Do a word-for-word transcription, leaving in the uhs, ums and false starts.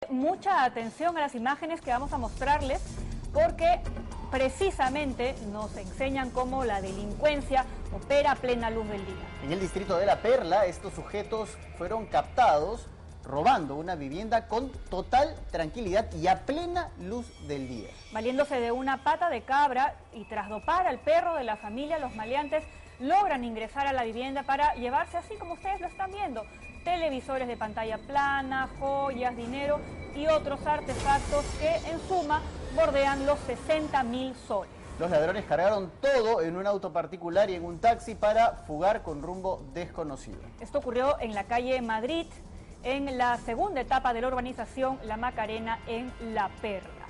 Mucha atención a las imágenes que vamos a mostrarles porque precisamente nos enseñan cómo la delincuencia opera a plena luz del día. En el distrito de La Perla, estos sujetos fueron captados robando una vivienda con total tranquilidad y a plena luz del día. Valiéndose de una pata de cabra y tras dopar al perro de la familia, los maleantes logran ingresar a la vivienda para llevarse, así como ustedes lo están viendo, televisores de pantalla plana, joyas, dinero y otros artefactos que en suma bordean los sesenta mil soles. Los ladrones cargaron todo en un auto particular y en un taxi para fugar con rumbo desconocido. Esto ocurrió en la calle Madrid, en la segunda etapa de la urbanización La Macarena en La Perla.